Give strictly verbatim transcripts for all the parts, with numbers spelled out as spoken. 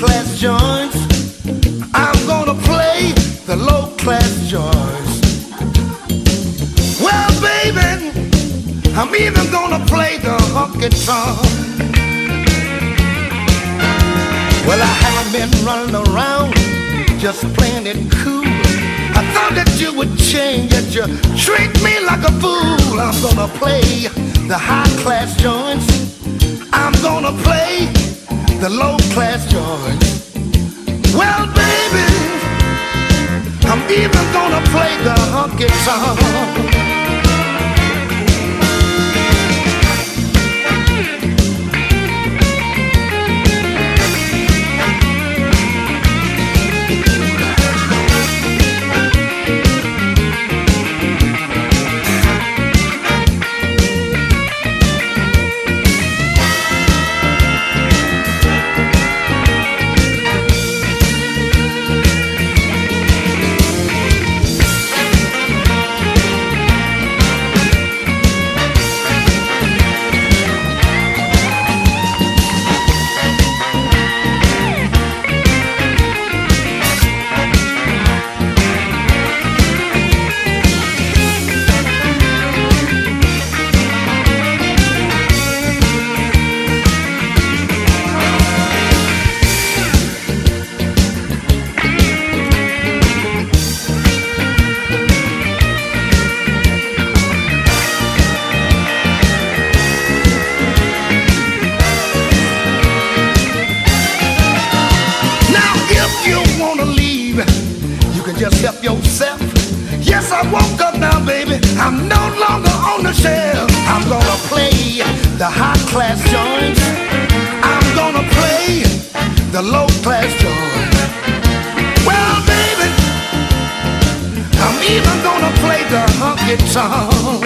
high-class joints. I'm gonna play the low-class joints. Well, baby, I'm even gonna play the honky-tonk. Well, I haven't been running around just playing it cool. I thought that you would change, that you treat me like a fool. I'm gonna play the high-class joints. I'm gonna play the low-class joints. Well, baby, I'm even gonna play the honky-tonk. Just help yourself. Yes, I woke up now, baby. I'm no longer on the shelf. I'm gonna play the high-class joints. I'm gonna play the low-class joints. Well, baby, I'm even gonna play the honky-tonk.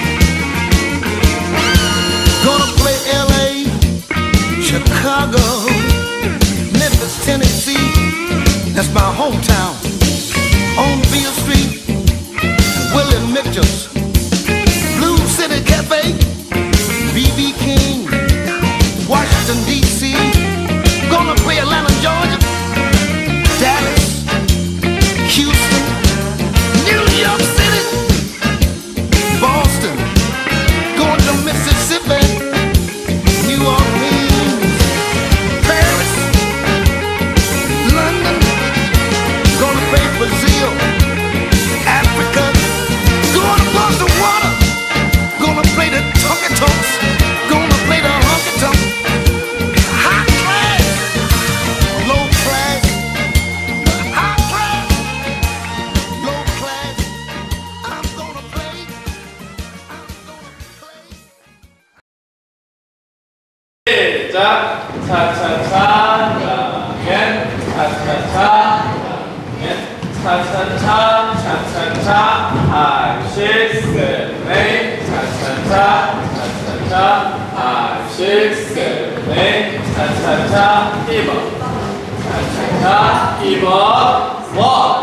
Gonna play L A, Chicago, Memphis, Tennessee. That's my hometown. On Beale Street, Willie Mitchell's, Blue City Cafe, B B King, Washington, D C Gonna play Atlanta, Georgia, Dallas, Houston, New York City, Boston, going to Mississippi, New Orleans, Paris, London, gonna play Brazil, Africa, going across the water, gonna play the honky-tonks, gonna play the honky-tonk. High class, low class, high class, low class. I'm gonna play, I'm gonna play. 시작! 차차차 라면 차차차 차차차 차차차 하식스네 차차차 차차차 하식스네 차차차 이 번 차차차 이 번 원